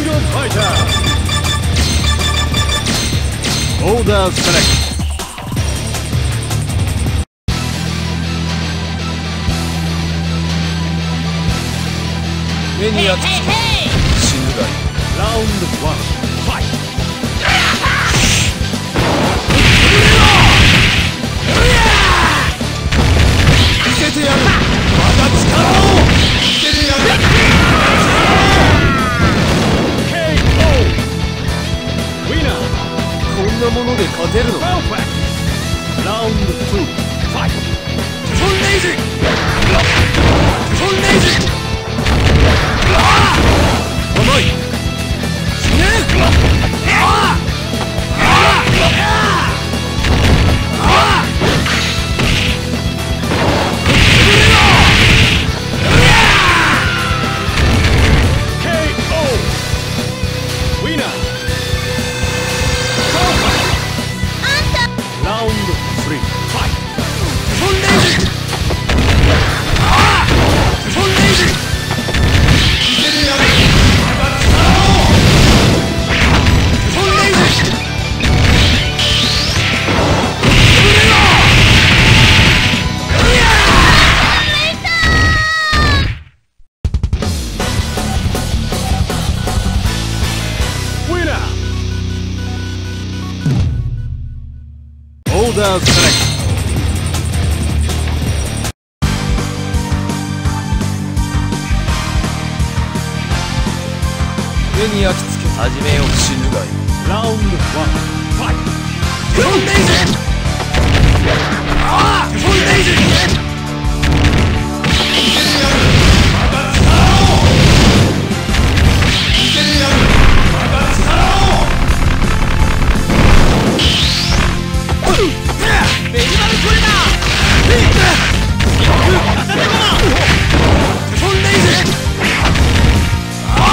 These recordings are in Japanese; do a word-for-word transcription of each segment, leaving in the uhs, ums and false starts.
Order select. 目に焼き付け死ぬがいい。ラウンドワンファイト。見せてやる。また力を見せてやる。 ケーオー ウィナー。こんなもので勝てるのか。ラウンドツーファイト。テフォンレイジ。テフォンレイジ。甘い。死ね。Order select. 目に焼き付け始めよう。死ぬがいい。ラウンドワンファイト。テフォンレイジ。ああテフォンレイジ。また力を見せてやる。また力をベリバルコレだ。テフォンレイジ。ああ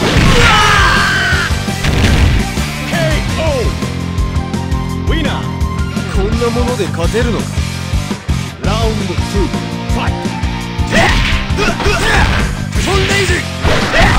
ケーオー ウィナー。こんなもので勝てるのか。ラウンドツーファイト。テフォンレイジ。ああ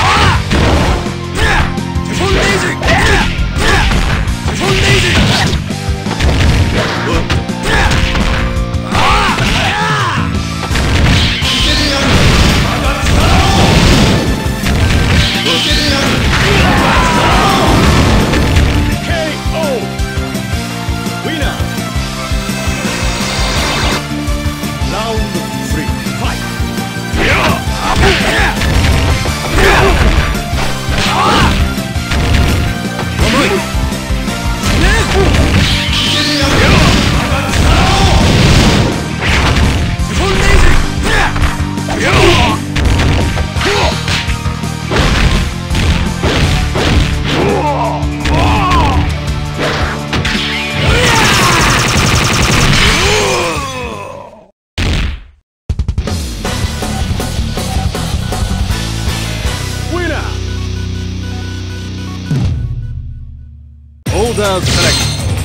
テフォンレイジ。テフォンレイジ。Order select.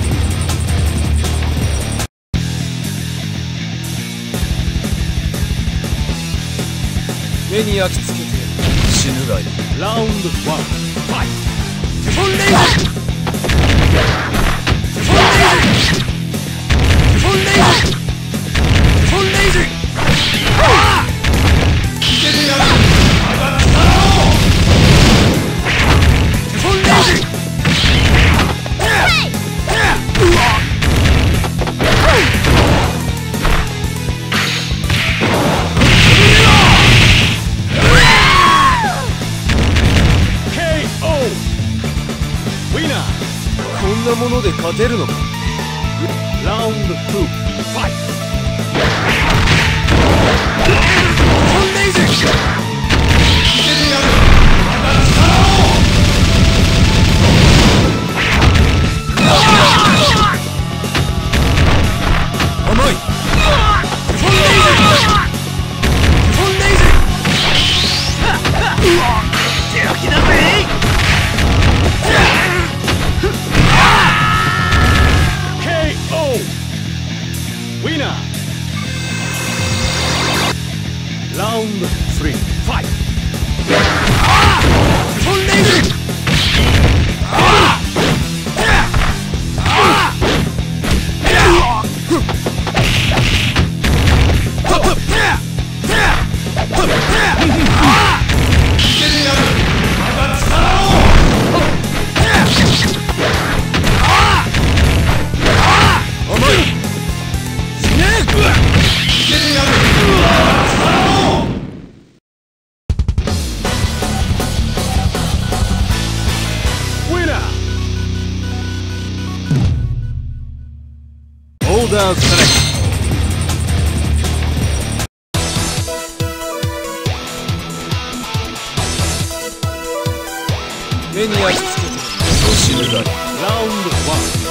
目に焼き付けて死ぬがいい。ラウンドワンファイト。テフォンレイジ。テフォンレイジ。テフォンレイジ。テフォンレイジ。ああ見せてやる。また力をテフォンレイジ。こんなもので勝てるのか。ラウンドツーファイト。フォンレイジ。見せてやる。また力を甘い。フォンレイジ。フォンレイジ。手焼きだぜ。ウィナー。ラウンドスリーファナーストライク。目に焼き付けて死ぬだ。ラウンドワン。